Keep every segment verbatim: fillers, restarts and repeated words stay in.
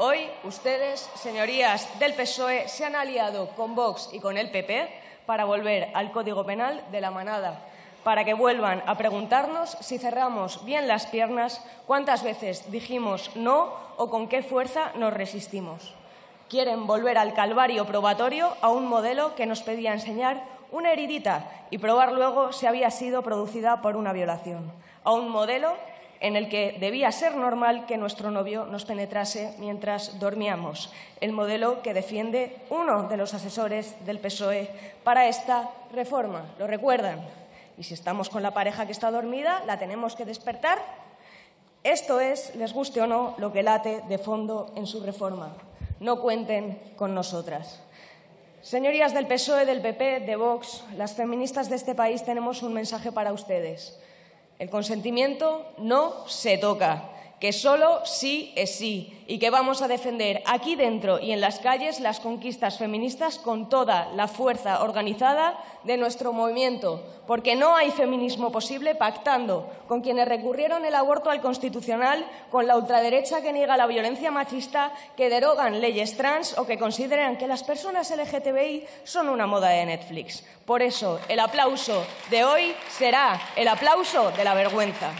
Hoy ustedes, señorías del P S O E, se han aliado con Vox y con el P P para volver al Código Penal de la manada, para que vuelvan a preguntarnos si cerramos bien las piernas, cuántas veces dijimos no o con qué fuerza nos resistimos. Quieren volver al calvario probatorio, a un modelo que nos pedía enseñar una heridita y probar luego si había sido producida por una violación, a un modelo en el que debía ser normal que nuestro novio nos penetrase mientras dormíamos, el modelo que defiende uno de los asesores del P S O E para esta reforma. ¿Lo recuerdan? Y si estamos con la pareja que está dormida, ¿la tenemos que despertar? Esto es, les guste o no, lo que late de fondo en su reforma. No cuenten con nosotras. Señorías del P S O E, del P P, de Vox, las feministas de este país tenemos un mensaje para ustedes. El consentimiento no se toca, que solo sí es sí y que vamos a defender aquí dentro y en las calles las conquistas feministas con toda la fuerza organizada de nuestro movimiento, porque no hay feminismo posible pactando con quienes recurrieron el aborto al Constitucional, con la ultraderecha que niega la violencia machista, que derogan leyes trans o que consideran que las personas L G T B I son una moda de Netflix. Por eso, el aplauso de hoy será el aplauso de la vergüenza.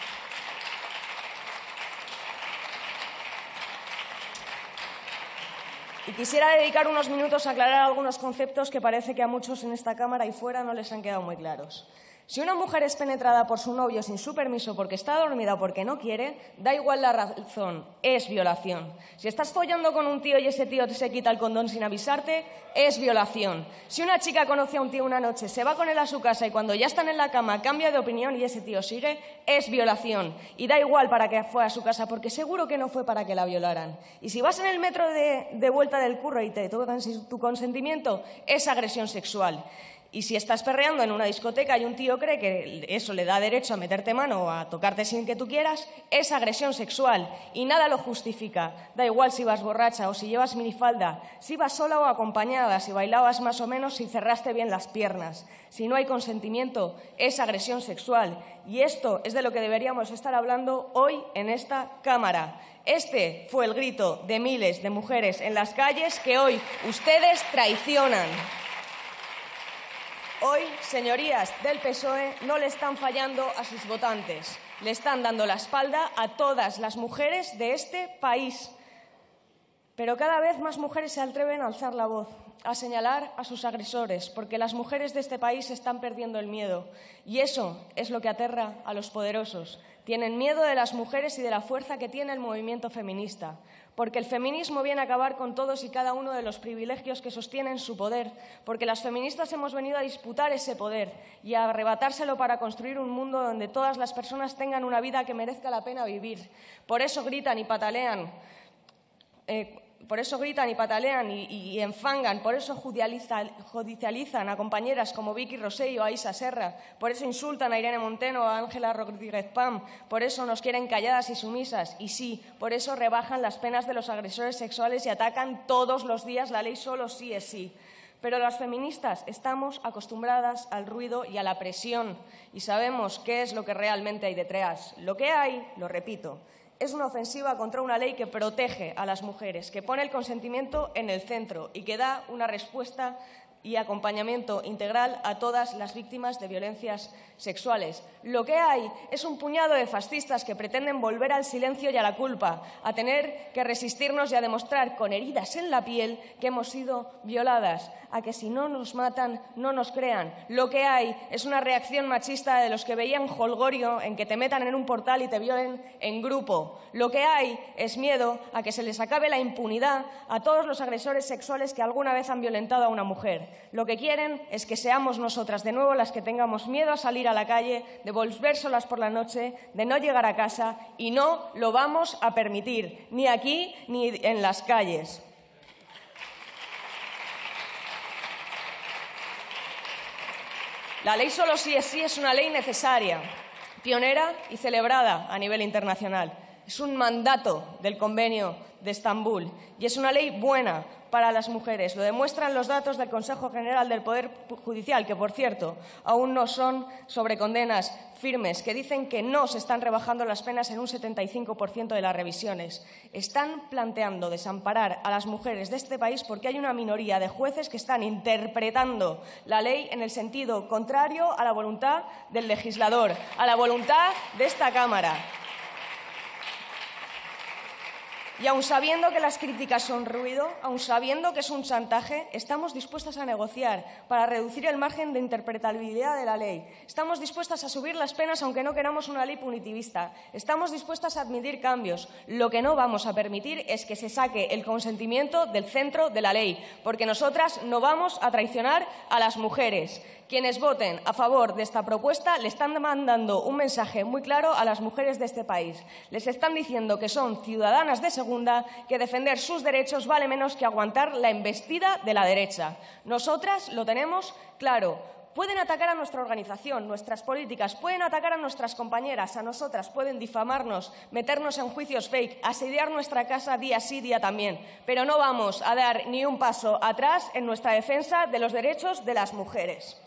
Y quisiera dedicar unos minutos a aclarar algunos conceptos que parece que a muchos en esta Cámara y fuera no les han quedado muy claros. Si una mujer es penetrada por su novio sin su permiso porque está dormida o porque no quiere, da igual la razón, es violación. Si estás follando con un tío y ese tío se quita el condón sin avisarte, es violación. Si una chica conoce a un tío una noche, se va con él a su casa y cuando ya están en la cama cambia de opinión y ese tío sigue, es violación. Y da igual para qué fue a su casa, porque seguro que no fue para que la violaran. Y si vas en el metro de, de vuelta del curro y te tocan sin tu consentimiento, es agresión sexual. Y si estás perreando en una discoteca y un tío cree que eso le da derecho a meterte mano o a tocarte sin que tú quieras, es agresión sexual y nada lo justifica. Da igual si vas borracha o si llevas minifalda, si vas sola o acompañada, si bailabas más o menos, si cerraste bien las piernas. Si no hay consentimiento, es agresión sexual. Y esto es de lo que deberíamos estar hablando hoy en esta Cámara. Este fue el grito de miles de mujeres en las calles que hoy ustedes traicionan. Hoy, señorías del P S O E, no le están fallando a sus votantes, le están dando la espalda a todas las mujeres de este país. Pero cada vez más mujeres se atreven a alzar la voz, a señalar a sus agresores, porque las mujeres de este país están perdiendo el miedo. Y eso es lo que aterra a los poderosos. Tienen miedo de las mujeres y de la fuerza que tiene el movimiento feminista. Porque el feminismo viene a acabar con todos y cada uno de los privilegios que sostienen su poder, porque las feministas hemos venido a disputar ese poder y a arrebatárselo para construir un mundo donde todas las personas tengan una vida que merezca la pena vivir. Por eso gritan y patalean, eh, por eso gritan y patalean y, y enfangan, por eso judicializan, judicializan a compañeras como Vicky Rosell o a Isa Serra, por eso insultan a Irene Montero o a Ángela Rodríguez Pam, por eso nos quieren calladas y sumisas y sí, por eso rebajan las penas de los agresores sexuales y atacan todos los días la ley solo sí es sí. Pero las feministas estamos acostumbradas al ruido y a la presión y sabemos qué es lo que realmente hay detrás. Lo que hay, lo repito, es una ofensiva contra una ley que protege a las mujeres, que pone el consentimiento en el centro y que da una respuesta y acompañamiento integral a todas las víctimas de violencias sexuales. Lo que hay es un puñado de fascistas que pretenden volver al silencio y a la culpa, a tener que resistirnos y a demostrar con heridas en la piel que hemos sido violadas, a que si no nos matan, no nos crean. Lo que hay es una reacción machista de los que veían jolgorio en que te metan en un portal y te violen en grupo. Lo que hay es miedo a que se les acabe la impunidad a todos los agresores sexuales que alguna vez han violentado a una mujer. Lo que quieren es que seamos nosotras de nuevo las que tengamos miedo a salir a la calle, de volver solas por la noche, de no llegar a casa, y no lo vamos a permitir, ni aquí ni en las calles. La ley solo sí es sí es una ley necesaria, pionera y celebrada a nivel internacional. Es un mandato del Convenio de Estambul y es una ley buena para las mujeres. Lo demuestran los datos del Consejo General del Poder Judicial, que, por cierto, aún no son sobre condenas firmes, que dicen que no se están rebajando las penas en un setenta y cinco por ciento de las revisiones. Están planteando desamparar a las mujeres de este país porque hay una minoría de jueces que están interpretando la ley en el sentido contrario a la voluntad del legislador, a la voluntad de esta Cámara. Y aun sabiendo que las críticas son ruido, aun sabiendo que es un chantaje, estamos dispuestas a negociar para reducir el margen de interpretabilidad de la ley. Estamos dispuestas a subir las penas aunque no queramos una ley punitivista. Estamos dispuestas a admitir cambios. Lo que no vamos a permitir es que se saque el consentimiento del centro de la ley, porque nosotras no vamos a traicionar a las mujeres. Quienes voten a favor de esta propuesta le están mandando un mensaje muy claro a las mujeres de este país. Les están diciendo que son ciudadanas de segunda, que defender sus derechos vale menos que aguantar la embestida de la derecha. Nosotras lo tenemos claro. Pueden atacar a nuestra organización, nuestras políticas, pueden atacar a nuestras compañeras, a nosotras, pueden difamarnos, meternos en juicios fake, asediar nuestra casa día sí, día también. Pero no vamos a dar ni un paso atrás en nuestra defensa de los derechos de las mujeres.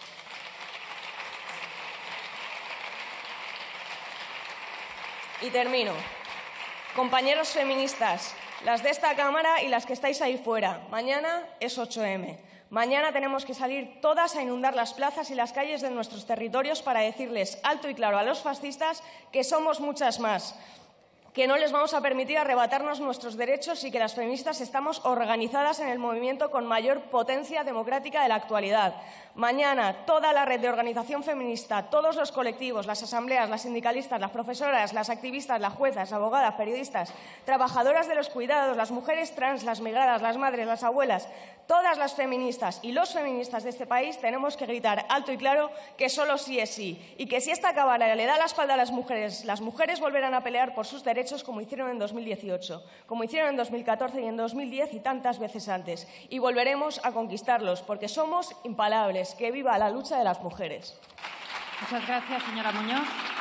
Y termino. Compañeros feministas, las de esta Cámara y las que estáis ahí fuera, mañana es ocho eme. Mañana tenemos que salir todas a inundar las plazas y las calles de nuestros territorios para decirles alto y claro a los fascistas que somos muchas más, que no les vamos a permitir arrebatarnos nuestros derechos y que las feministas estamos organizadas en el movimiento con mayor potencia democrática de la actualidad. Mañana, toda la red de organización feminista, todos los colectivos, las asambleas, las sindicalistas, las profesoras, las activistas, las juezas, abogadas, periodistas, trabajadoras de los cuidados, las mujeres trans, las migradas, las madres, las abuelas, todas las feministas y los feministas de este país tenemos que gritar alto y claro que solo sí es sí y que si esta Cámara le da la espalda a las mujeres, las mujeres volverán a pelear por sus derechos como hicieron en dos mil dieciocho, como hicieron en dos mil catorce y en dos mil diez y tantas veces antes. Y volveremos a conquistarlos porque somos impalables. ¡Que viva la lucha de las mujeres! Muchas gracias, señora Muñoz.